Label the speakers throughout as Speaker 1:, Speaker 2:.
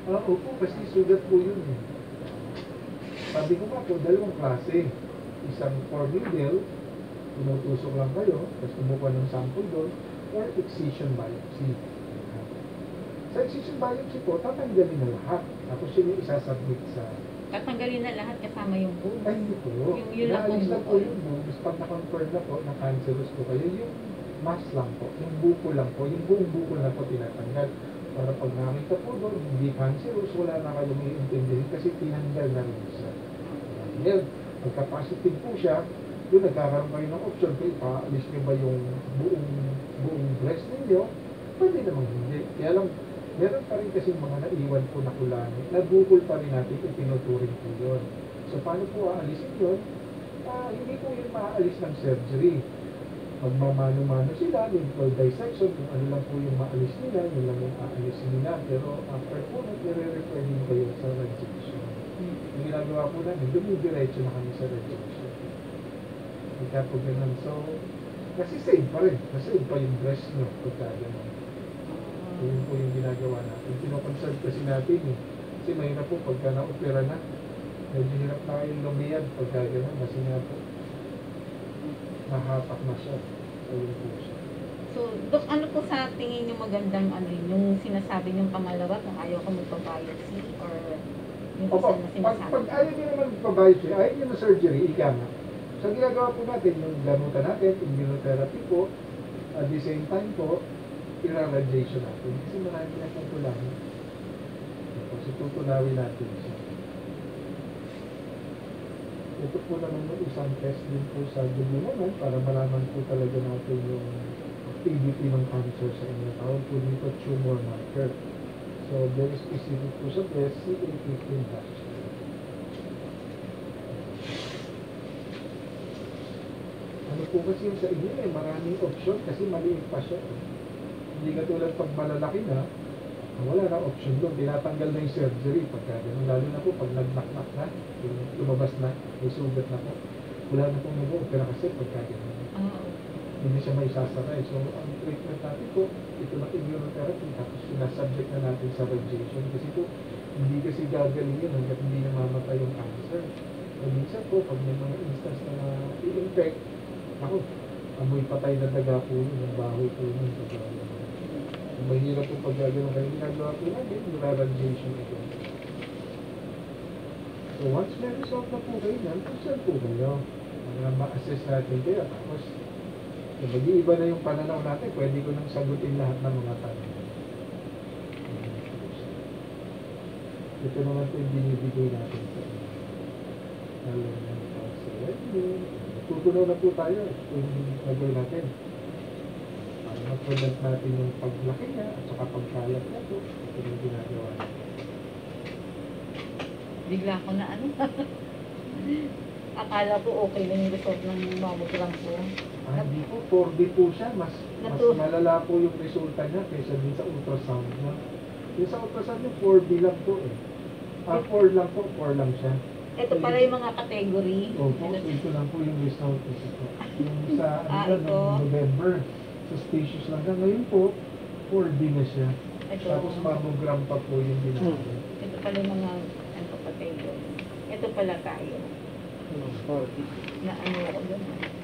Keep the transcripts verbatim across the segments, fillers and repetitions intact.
Speaker 1: Ah, opo, kasi sugat po yun eh. Sabi ko nga po, dalawang klase. Isang for needle, tumutusok lang kayo, tapos kumukuha ng sample doon, or excision biopsy. Sa excision biopsy po, tatanggalin na lahat. Tapos yun yung isasubmit sa...
Speaker 2: Tatanggalin na lahat kasama yung bones?
Speaker 1: Ay, hindi po.
Speaker 2: Yung yun lang
Speaker 1: Naalis
Speaker 2: pong
Speaker 1: lang po
Speaker 2: bukol?
Speaker 1: yung bones. Pag na-confirm na po na cancerous po kayo, yung mass lang po, yung buko lang po, yung buong buko na po tinatanggal. Para pag nakita po doon, hindi cancerous, wala na kayong iintindihin kasi tinanggal na rin siya. Ngayon, pagka-positive po siya, doon nagkakaroon kayo ng option kung ipaalis nyo ba yung buong, buong breast ninyo, pwede naman hindi. Kaya lang, meron pa rin kasi mga naiwan po na kulani, nabukol pa rin natin kung tinuturing po yun. So, paano po aalisin yun? Ah, hindi po yun maaalis ng surgery. Magmamano-mano sila, lymph dissection, kung ano lang po yung maalis nila, yun lang yung aalisin nila. Pero after po, nire-refer din kayo sa rejection. Yung ginagawa po namin, dumidiretso na kami sa rejection. Pagka po ganun. So, kasi save pa rin. Nasave pa yung breast nyo pagka ganun. So, yun po yung ginagawa natin. Kino-conserve kasi natin eh. Kasi mahirap po pagka na-opera na. Medyo hirap na kayong lumiyad pagka ganun. Kasi nga po, nahapak na siya. So, yun po siya.
Speaker 2: So, Dok, ano po sa tingin yung magandang ano yun? Yung sinasabi niyong pangalawa kung ayaw ka magpa-biopsy or yung isa
Speaker 1: Opo,
Speaker 2: na
Speaker 1: pag,
Speaker 2: sinasabi?
Speaker 1: pag ayaw nyo naman magpa-biopsy, ayaw nyo na surgery, ika nga. So, ginagawa po natin yung gamutan natin, immunotherapy po, at the same time po, irradiation natin. Kasi marami na pong kulangan. So, tutunawin natin siya. Ito po naman yung isang test din po sa dugo naman para malaman po talaga natin yung activity ng cancer sa inyo. Tawag po dito tumor marker. So, very specific po sa breast, C A fifteen dash. Ano po kasi yung sa inyo eh, maraming option kasi maliit pa siya. Hindi katulad pag malalaki na, wala na option doon. Tinatanggal na yung surgery pagka ganun. Lalo na po pag nag-knock-knock na, lumabas na, may sugat na po. Wala na pong nag-opera kasi pagka ganun.
Speaker 2: Oo.
Speaker 1: Hindi siya may sasaray. So, ang treatment natin po, ito na immunotherapy, tapos sinasubject na natin sa radiation. Kasi po, hindi kasi gagaling yun hanggat hindi namamatay yung cancer. So, minsan po, pag may mga instance na i-infect, ako, amoy patay na daga po yun, yung bahoy po yun. So, mahirap po pag gagawin kayo, ginagawa po natin, yung radiation ito. So, once may result na po kayo yan, saan po kayo? Mga ma-assess natin kayo, tapos, so, mag-iiba na yung pananaw natin, pwede ko nang sagutin lahat ng mga tanong. Ito naman po yung binibigay natin sa inyo. Lalo na sa revenue. Tutunaw na po tayo kung nagawin natin. Para ma-prevent natin yung paglaki niya at saka pagkalat niya po. Ito yung ginagawa natin.
Speaker 2: Bigla ko na ano. Akala ko okay lang yung result ng mammogram ko.
Speaker 1: Ah, hindi po, four D po siya. Mas, mas
Speaker 2: Natu-
Speaker 1: malala po yung resulta niya kaysa din sa ultrasound niya. Yung sa ultrasound niya, four D lang po eh. Ah, four lang po, four lang siya.
Speaker 2: Ito pala yung mga category.
Speaker 1: Opo, so ito lang po yung result. Ito po. Yung sa
Speaker 2: Ah,
Speaker 1: ano,
Speaker 2: ito.
Speaker 1: noong November, suspicious lang siya. Ngayon po, four D na siya.
Speaker 2: Ito.
Speaker 1: Tapos mammogram pa po yung ginagawa.
Speaker 2: Ito pala yung mga ano, category. Ito pala tayo. Na ano ako doon.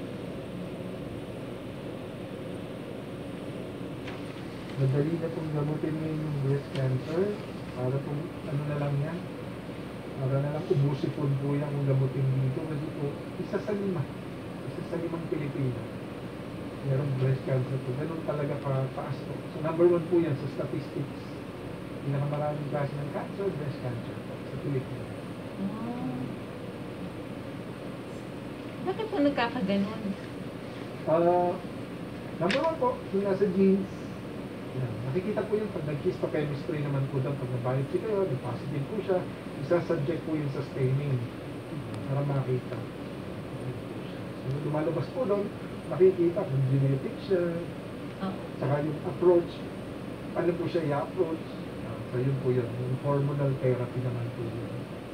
Speaker 1: Madali na pong gamutin ngayon yung breast cancer. Para pong ano na lang yan. Para na lang umusipon po yan kung gamutin dito. Kasi po, isa sa lima. Isa sa limang Pilipino. Merong breast cancer po. Ganun talaga pa, taas po. So number one po yan sa statistics. Pinakamaraming klase ng cancer, breast cancer po sa Pilipinas.
Speaker 2: Ah. Bakit po nagkakaganon?
Speaker 1: Uh, number one po, yung nasa genes. Yan. Nakikita po yun pag nag-histochemistry naman po doon. Pag na-biopsy kayo, di positive po siya. Isa-subject po yun sa staining. Para makita. So, lumalabas po doon, makikita kung genetic siya.
Speaker 2: Oh.
Speaker 1: Saka yung approach, ano po siya i-approach. Uh, so yun po yun. Yung hormonal therapy naman po yun.